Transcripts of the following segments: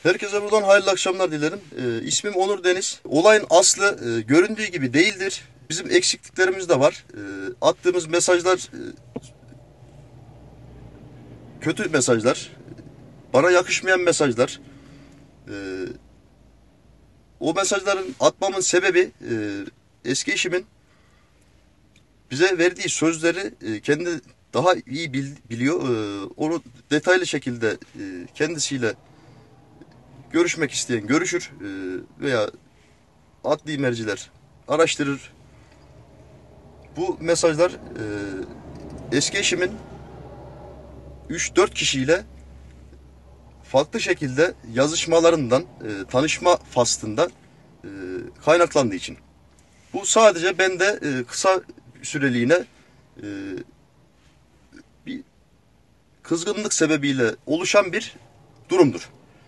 Herkese buradan hayırlı akşamlar dilerim. İsmim Onur Deniz. Olayın aslı göründüğü gibi değildir. Bizim eksikliklerimiz de var. Attığımız mesajlar kötü mesajlar. Bana yakışmayan mesajlar. E, O mesajların atmamın sebebi eski eşimin bize verdiği sözleri kendi daha iyi biliyor. Onu detaylı şekilde kendisiyle görüşmek isteyen görüşür veya adli merciler araştırır. Bu mesajlar eski eşimin 3-4 kişiyle farklı şekilde yazışmalarından, tanışma faslında kaynaklandığı için. Bu sadece bende kısa süreliğine bir kızgınlık sebebiyle oluşan bir durumdur.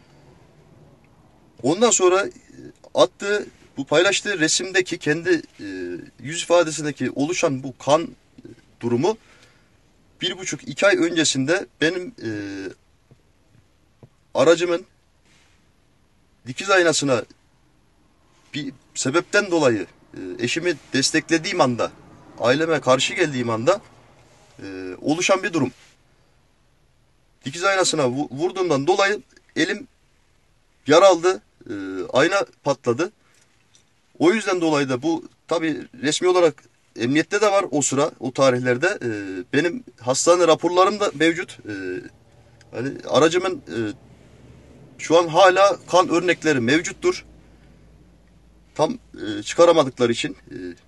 Ondan sonra bu paylaştığı resimdeki kendi yüz ifadesindeki oluşan bu kan durumu 1,5-2 ay öncesinde benim aracımın dikiz aynasına bir sebepten dolayı eşimi desteklediğim anda, aileme karşı geldiğim anda oluşan bir durum. Dikiz aynasına vurduğumdan dolayı elim yara aldı, ayna patladı. O yüzden dolayı da bu tabii resmi olarak emniyette de var o sıra, o tarihlerde. Benim hastane raporlarım da mevcut. Hani aracımın şu an hala kan örnekleri mevcuttur. Tam çıkaramadıkları için.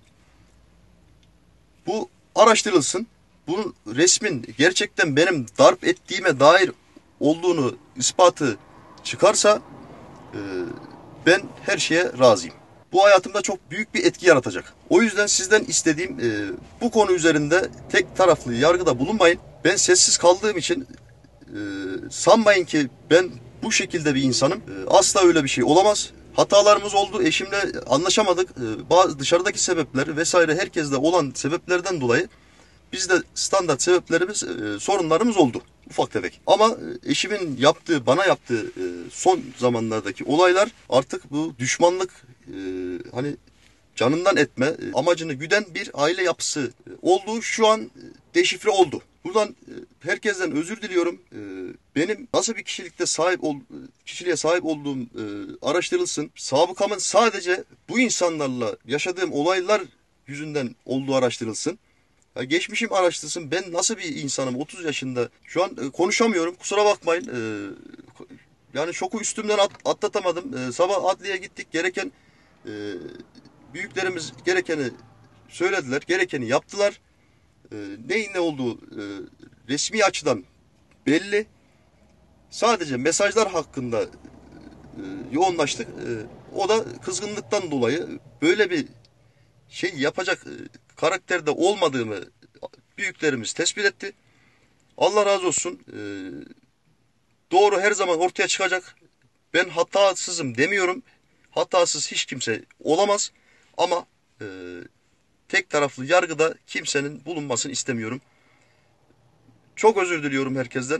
Bu araştırılsın. Bunun resmin gerçekten benim darp ettiğime dair olduğunu ispatı çıkarsa ben her şeye razıyım. Bu hayatımda çok büyük bir etki yaratacak. O yüzden sizden istediğim bu konu üzerinde tek taraflı yargıda bulunmayın. Ben sessiz kaldığım için sanmayın ki ben bu şekilde bir insanım. Asla öyle bir şey olamaz. Hatalarımız oldu. Eşimle anlaşamadık. Bazı dışarıdaki sebepler vesaire herkeste olan sebeplerden dolayı bizde standart sebeplerimiz, sorunlarımız oldu. Ufak tefek. Ama eşimin bana yaptığı son zamanlardaki olaylar artık bu düşmanlık, hani canından etme amacını güden bir aile yapısı olduğu şu an deşifre oldu. Buradan herkesten özür diliyorum. Benim nasıl bir kişiliğe sahip olduğum araştırılsın. Sabıkamın sadece bu insanlarla yaşadığım olaylar yüzünden olduğu araştırılsın. Ya geçmişim araştırsın. Ben nasıl bir insanım? 30 yaşında. Şu an konuşamıyorum. Kusura bakmayın. Yani şoku üstümden atlatamadım. Sabah adliyeye gittik. Gereken büyüklerimiz gerekeni söylediler. Gerekeni yaptılar. Neyin ne olduğu resmi açıdan belli. Sadece mesajlar hakkında yoğunlaştık. O da kızgınlıktan dolayı böyle bir şey yapacak karakterde olmadığımı büyüklerimiz tespit etti. Allah razı olsun. Doğru her zaman ortaya çıkacak. Ben hatasızım demiyorum. Hatasız hiç kimse olamaz. Ama tek taraflı yargıda kimsenin bulunmasını istemiyorum. Çok özür diliyorum herkesten.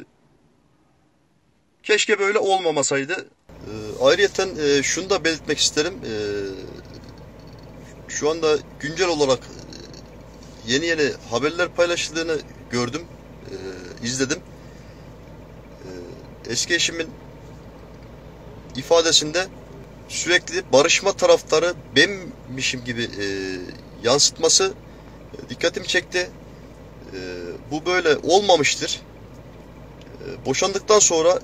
Keşke böyle olmamasaydı. Ayrıyeten şunu da belirtmek isterim. Şu anda güncel olarak yeni haberler paylaşıldığını gördüm, izledim. Eski eşimin ifadesinde sürekli barışma taraftarı benmişim gibi yansıtması dikkatimi çekti. Bu böyle olmamıştır. Boşandıktan sonra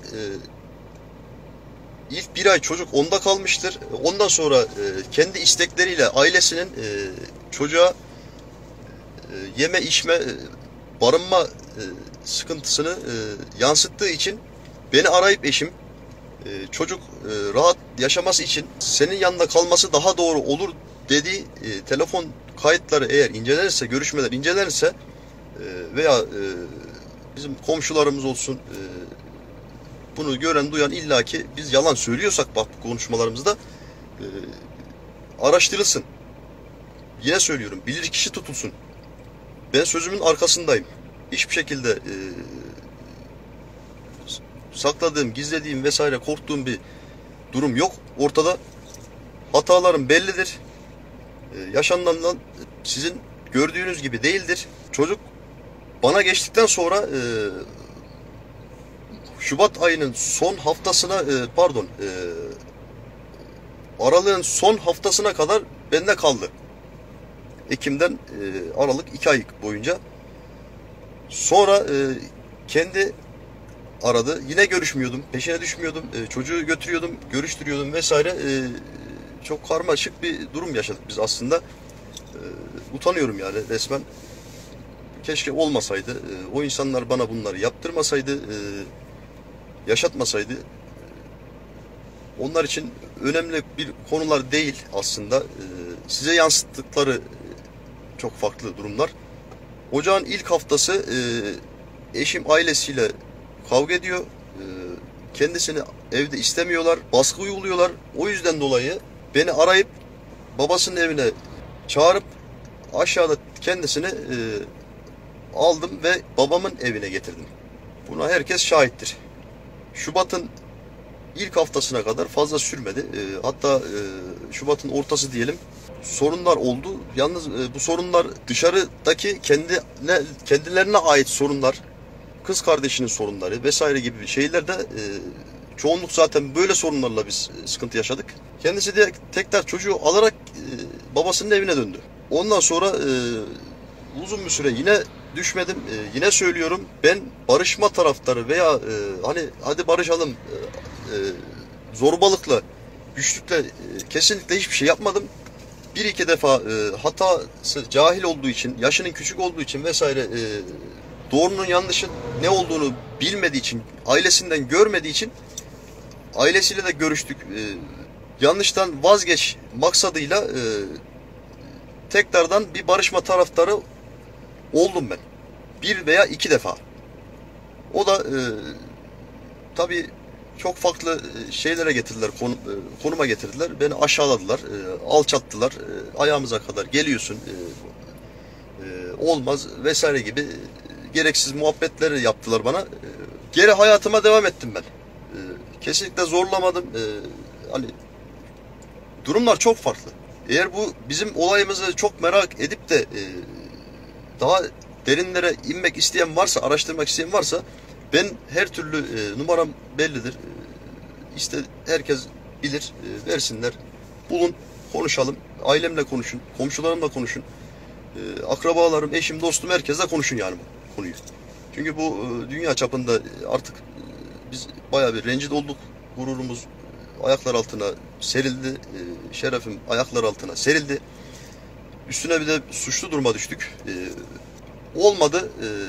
ilk bir ay çocuk onda kalmıştır. Ondan sonra kendi istekleriyle ailesinin çocuğa yeme içme, barınma sıkıntısını yansıttığı için beni arayıp eşim çocuk rahat yaşaması için senin yanında kalması daha doğru olur dediği telefon kayıtları eğer incelenirse, görüşmeler incelenirse veya bizim komşularımız olsun bunu gören duyan illaki biz yalan söylüyorsak bak bu konuşmalarımızda araştırılsın. Yine söylüyorum bilirkişi tutulsun. Ben sözümün arkasındayım. Hiçbir şekilde sakladığım, gizlediğim vesaire korktuğum bir durum yok ortada. Hatalarım bellidir. Yaşananlar sizin gördüğünüz gibi değildir. Çocuk bana geçtikten sonra Şubat ayının son haftasına Aralığın son haftasına kadar bende kaldı. Ekim'den Aralık 2 ay boyunca. Sonra kendi aradı. Yine görüşmüyordum. Peşine düşmüyordum. Çocuğu götürüyordum, görüştürüyordum vesaire. Çok karmaşık bir durum yaşadık biz aslında. Utanıyorum yani resmen. Keşke olmasaydı. O insanlar bana bunları yaptırmasaydı, yaşatmasaydı. Onlar için önemli bir konular değil aslında. Size yansıttıkları çok farklı durumlar. Ocağın ilk haftası eşim ailesiyle kavga ediyor. Kendisini evde istemiyorlar. Baskı uyguluyorlar. O yüzden dolayı beni arayıp babasının evine çağırıp aşağıda kendisini aldım ve babamın evine getirdim. Buna herkes şahittir. Şubat'ın ilk haftasına kadar fazla sürmedi. Hatta Şubat'ın ortası diyelim, sorunlar oldu. Yalnız bu sorunlar dışarıdaki kendilerine ait sorunlar, kız kardeşinin sorunları vesaire gibi şeylerde çoğunluk zaten böyle sorunlarla biz sıkıntı yaşadık. Kendisi de tekrar çocuğu alarak babasının evine döndü. Ondan sonra uzun bir süre yine düşmedim. Yine söylüyorum, ben barışma taraftarı veya hani hadi barışalım zorbalıkla, güçlükle kesinlikle hiçbir şey yapmadım. Bir iki defa hatası cahil olduğu için, yaşının küçük olduğu için vesaire, doğrunun yanlışın ne olduğunu bilmediği için, ailesinden görmediği için ailesiyle de görüştük. Yanlıştan vazgeç maksadıyla tekrardan bir barışma taraftarı oldum ben. Bir veya iki defa. O da tabii çok farklı şeylere getirdiler, konuma getirdiler. Beni aşağıladılar, alçattılar. Ayağımıza kadar geliyorsun, olmaz vesaire gibi gereksiz muhabbetleri yaptılar bana. Geri hayatıma devam ettim ben. Kesinlikle zorlamadım. Hani durumlar çok farklı. Eğer bu bizim olayımızı çok merak edip de daha derinlere inmek isteyen varsa, araştırmak isteyen varsa, ben her türlü numaram bellidir. İşte herkes bilir, versinler. Bulun, konuşalım. Ailemle konuşun, komşularımla konuşun. Akrabalarım, eşim, dostum, herkesle konuşun yani bu konuyu. Çünkü bu dünya çapında artık biz bayağı bir rencide olduk. Gururumuz ayaklar altına serildi. Şerefim ayaklar altına serildi. Üstüne bir de suçlu duruma düştük. Olmadı.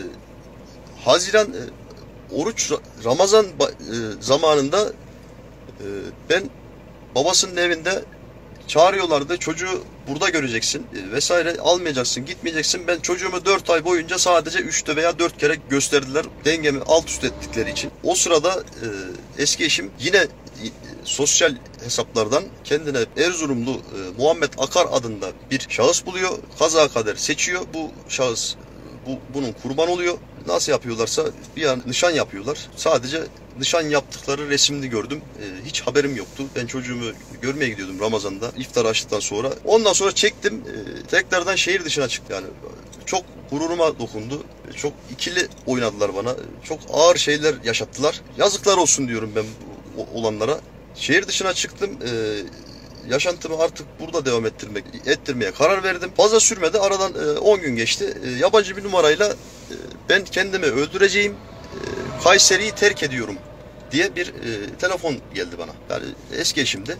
Haziran oruç Ramazan zamanında ben babasının evinde çağırıyorlardı. Çocuğu burada göreceksin vesaire, almayacaksın, gitmeyeceksin. Ben çocuğumu 4 ay boyunca sadece 3 veya 4 kere gösterdiler. Dengemi alt üst ettikleri için. O sırada eski eşim yine sosyal hesaplardan kendine Erzurumlu Muhammed Akar adında bir şahıs buluyor. Kazakader seçiyor. Bu şahıs bunun kurban oluyor. Nasıl yapıyorlarsa bir an nişan yapıyorlar. Sadece nişan yaptıkları resimli gördüm. Hiç haberim yoktu. Ben çocuğumu görmeye gidiyordum Ramazan'da, iftar açtıktan sonra. Ondan sonra çektim. Tekrardan şehir dışına çıktı yani. Çok gururuma dokundu. Çok ikili oynadılar bana. Çok ağır şeyler yaşattılar. Yazıklar olsun diyorum ben olanlara. Şehir dışına çıktım. Yaşantımı artık burada devam ettirmeye karar verdim. Fazla sürmedi. Aradan 10 gün geçti. Yabancı bir numarayla ben kendimi öldüreceğim, Kayseri'yi terk ediyorum diye bir telefon geldi bana. Yani eski eşimdi.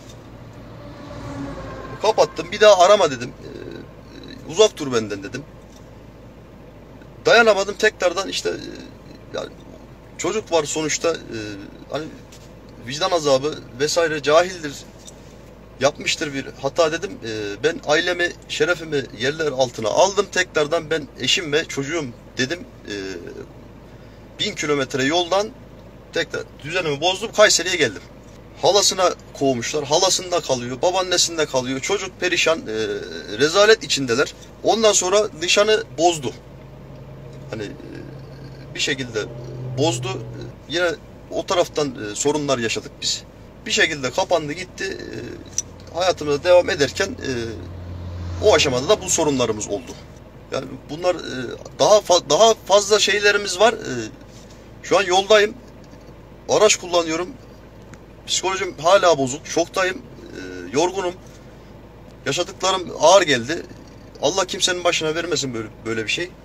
Kapattım. Bir daha arama dedim. Uzak dur benden dedim. Dayanamadım. Tekrardan işte yani çocuk var sonuçta, hani vicdan azabı vesaire, cahildir, yapmıştır bir hata dedim. Ben ailemi, şerefimi yerler altına aldım. Tekrardan ben eşim ve çocuğum dedim. 1000 kilometre yoldan tekrar düzenimi bozdum. Kayseri'ye geldim. Halasına kovmuşlar. Halasında kalıyor. Babaannesinde kalıyor. Çocuk perişan. Rezalet içindeler. Ondan sonra nişanı bozdu. Hani bir şekilde bozdu. Yine o taraftan sorunlar yaşadık biz. Bir şekilde kapandı gitti. Hayatımıza devam ederken o aşamada da bu sorunlarımız oldu. Yani bunlar daha fazla şeylerimiz var. Şu an yoldayım. Araç kullanıyorum. Psikolojim hala bozuk. Şoktayım. Yorgunum. Yaşadıklarım ağır geldi. Allah kimsenin başına vermesin böyle bir şey.